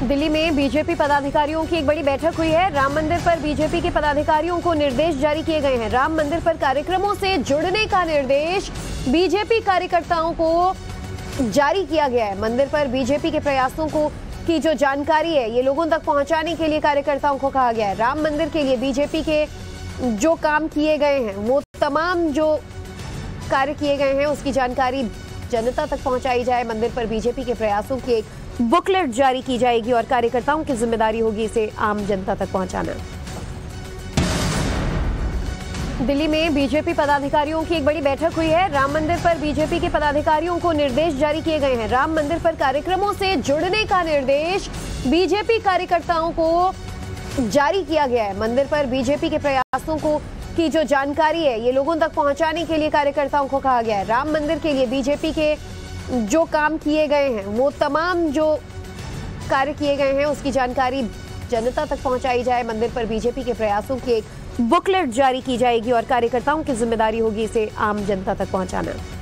दिल्ली में बीजेपी पदाधिकारियों की एक बड़ी बैठक हुई है। राम मंदिर पर बीजेपी के पदाधिकारियों को निर्देश जारी किए गए हैं। राम मंदिर पर कार्यक्रमों से जुड़ने का निर्देश बीजेपी कार्यकर्ताओं को जारी किया गया है। मंदिर पर बीजेपी के प्रयासों को की जो जानकारी है ये लोगों तक पहुंचाने के लिए कार्यकर्ताओं को कहा गया है। राम मंदिर के लिए बीजेपी के जो काम किए गए हैं वो तमाम जो कार्य किए गए हैं उसकी जानकारी जनता तक पहुंचाई जाए। मंदिर पर बीजेपी के प्रयासों की एक बुकलेट जारी की जाएगी और कार्यकर्ताओं की जिम्मेदारी होगी इसे आम जनता तक पहुंचाना। दिल्ली में बीजेपी पदाधिकारियों की एक बड़ी बैठक हुई है। राम मंदिर पर बीजेपी के पदाधिकारियों को निर्देश जारी किए गए हैं। राम मंदिर पर कार्यक्रमों से जुड़ने का निर्देश बीजेपी कार्यकर्ताओं को जारी किया गया है। मंदिर पर बीजेपी के प्रयासों को की जो जानकारी है ये लोगों तक पहुंचाने के लिए कार्यकर्ताओं को कहा गया है। राम मंदिर के लिए बीजेपी के जो काम किए गए हैं वो तमाम जो कार्य किए गए हैं उसकी जानकारी जनता तक पहुंचाई जाए। मंदिर पर बीजेपी के प्रयासों की एक बुकलेट जारी की जाएगी और कार्यकर्ताओं की जिम्मेदारी होगी इसे आम जनता तक पहुंचाना।